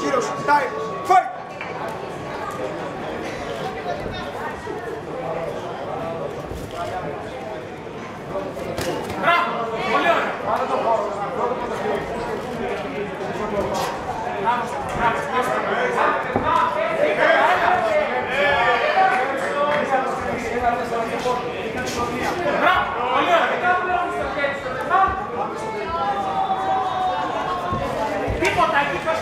γύρος. Time. Fight. Μπράβο! Πολύ ωραία! Πάμε το χώρο. Τίποτα εκεί πες.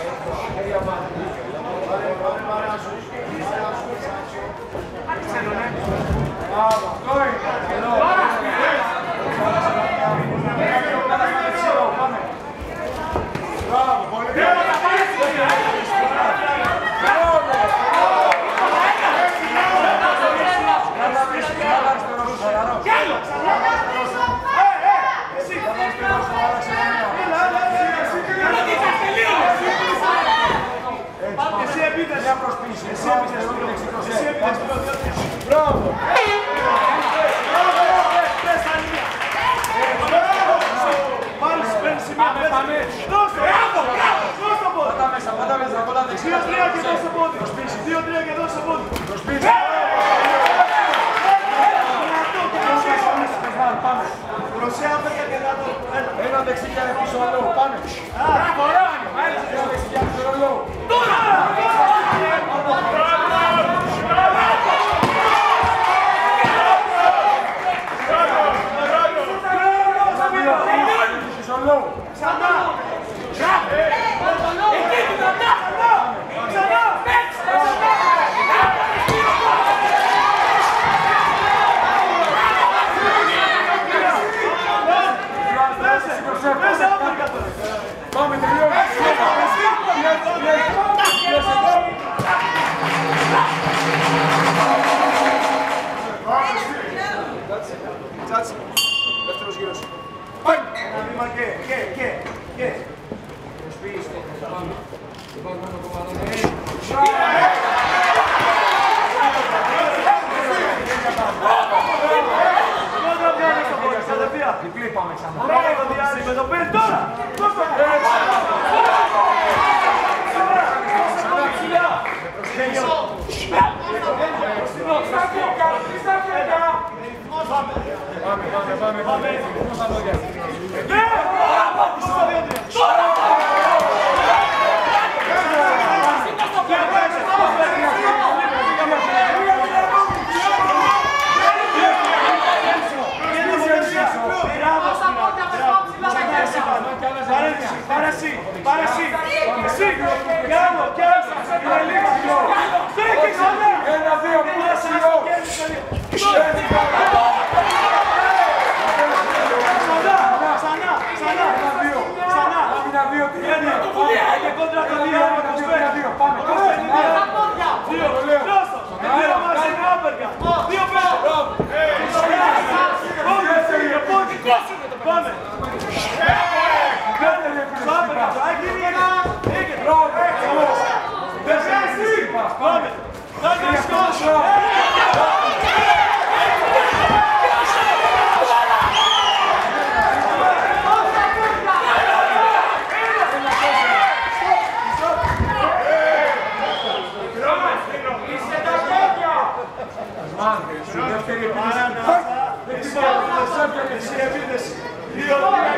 Ένα δεξί και ένα πίσω άλλο, πάμε. Μπράβο, Ράνιο! Ένα δεξί και ένα πίσω άλλο. Τώρα! Ξανά! Εκεί δυνατά! Ξανά! Πάμε, τελειώνει. Τσάτσι, δεύτερος γύρος. Πάει! Ένα βήμα και. Προσποιείς το. Διπλή πάμε ξανά. Με το παίρνει τώρα! Πάμε. Πάρε εσύ! Εσύ! Κι άλλο! Είναι λίγο! Τρέχει ξανά! Ένα, δύο, πλάσιο! Ξανά! Άμυνα δύο, τρία! Και κόντρα το δύο! Πάμε! Δύο! Δώστο! Δύο μαζί με άπερκα! Δύο πέρα! Πάμε! Πάμε! Δεύτερη επίθεση.